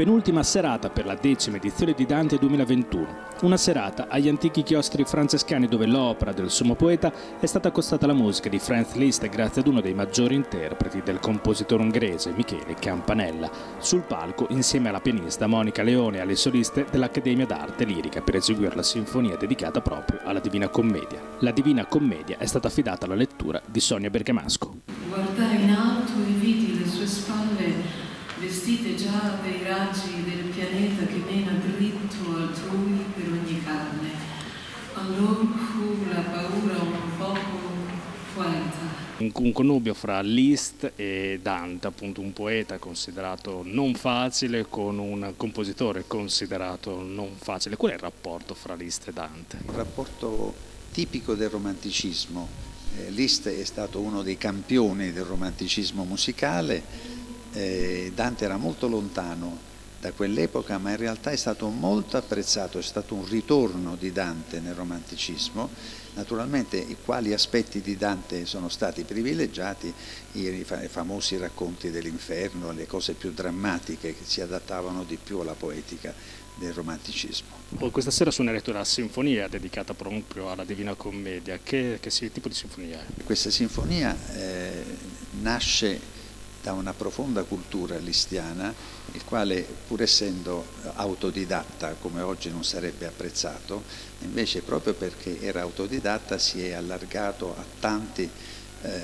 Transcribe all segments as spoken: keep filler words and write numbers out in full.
penultima serata per la decima edizione di Dante duemilaventuno. Una serata agli antichi chiostri francescani dove l'opera del sommo poeta è stata accostata alla musica di Franz Liszt grazie ad uno dei maggiori interpreti del compositore ungherese Michele Campanella, sul palco insieme alla pianista Monica Leone e alle soliste dell'Accademia d'Arte Lirica per eseguire la sinfonia dedicata proprio alla Divina Commedia. La Divina Commedia è stata affidata alla lettura di Sonia Bergamasco. Guardai in alto e vidi le sue spalle vestite già dei raggi del pianeta che mena dritto altrui per ogni carne. Allora fu la paura un poco poeta. Un connubio fra Liszt e Dante, appunto un poeta considerato non facile con un compositore considerato non facile. Qual è il rapporto fra Liszt e Dante? Un rapporto tipico del romanticismo. Eh, Liszt è stato uno dei campioni del romanticismo musicale. Eh, Dante era molto lontano da quell'epoca, ma in realtà è stato molto apprezzato, è stato un ritorno di Dante nel romanticismo. Naturalmente i quali aspetti di Dante sono stati privilegiati, i famosi racconti dell'inferno, le cose più drammatiche che si adattavano di più alla poetica del romanticismo. Questa sera suonerete una sinfonia dedicata proprio alla Divina Commedia. Che, che tipo di sinfonia è? Questa sinfonia eh, nasce da una profonda cultura listiana, il quale, pur essendo autodidatta, come oggi non sarebbe apprezzato, invece proprio perché era autodidatta si è allargato a tanti eh,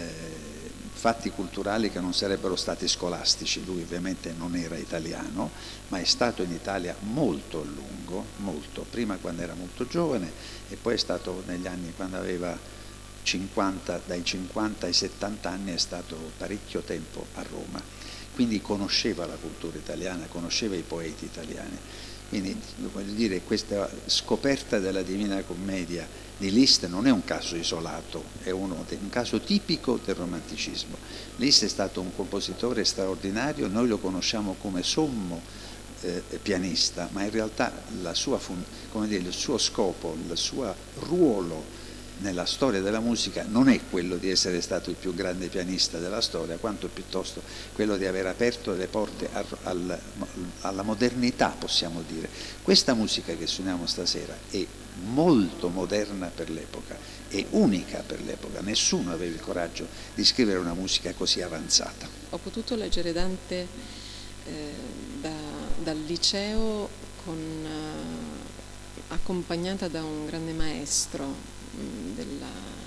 fatti culturali che non sarebbero stati scolastici. Lui ovviamente non era italiano, ma è stato in Italia molto a lungo, molto, prima quando era molto giovane e poi è stato negli anni quando aveva cinquanta, dai cinquanta ai settanta anni è stato parecchio tempo a Roma, quindi conosceva la cultura italiana, conosceva i poeti italiani. Quindi voglio dire, questa scoperta della Divina Commedia di Liszt non è un caso isolato, è uno, un caso tipico del romanticismo. Liszt è stato un compositore straordinario, noi lo conosciamo come sommo eh, pianista, ma in realtà la sua, come dire, il suo scopo, il suo ruolo nella storia della musica non è quello di essere stato il più grande pianista della storia, quanto piuttosto quello di aver aperto le porte a, al, alla modernità, possiamo dire. Questa musica che suoniamo stasera è molto moderna per l'epoca, è unica per l'epoca, nessuno aveva il coraggio di scrivere una musica così avanzata. Ho potuto leggere Dante eh, da, dal liceo con, eh, accompagnata da un grande maestro Della,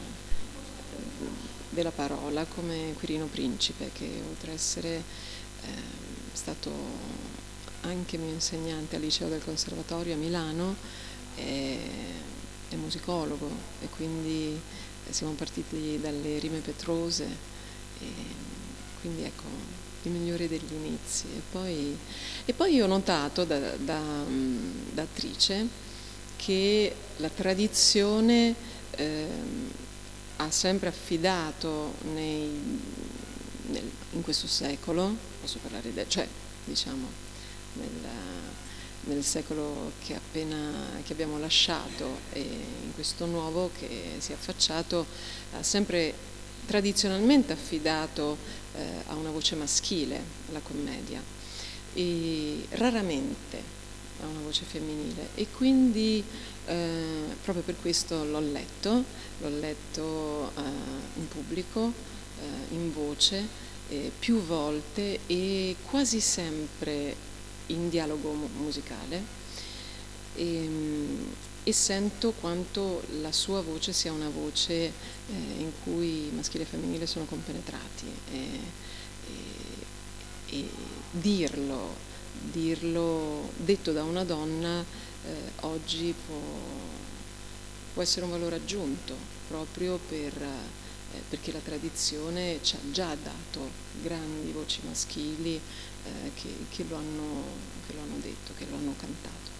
della parola come Quirino Principe, che oltre a essere eh, stato anche mio insegnante al liceo del Conservatorio a Milano è, è musicologo e quindi siamo partiti dalle rime petrose e quindi ecco il migliore degli inizi. E poi, e poi ho notato da, da, da attrice che la tradizione Eh, ha sempre affidato nei, nel, in questo secolo, posso parlare di, cioè diciamo nel, nel secolo che appena che abbiamo lasciato e in questo nuovo che si è affacciato, ha sempre tradizionalmente affidato eh, a una voce maschile la commedia e raramente a una voce femminile e quindi eh, proprio per questo l'ho letto, l'ho letto eh, in pubblico, eh, in voce, eh, più volte e quasi sempre in dialogo mu- musicale e, e sento quanto la sua voce sia una voce eh, in cui maschile e femminile sono compenetrati e, e, e dirlo dirlo detto da una donna eh, oggi può, può essere un valore aggiunto proprio per, eh, perché la tradizione ci ha già dato grandi voci maschili eh, che, che, lo hanno, che lo hanno detto, che lo hanno cantato.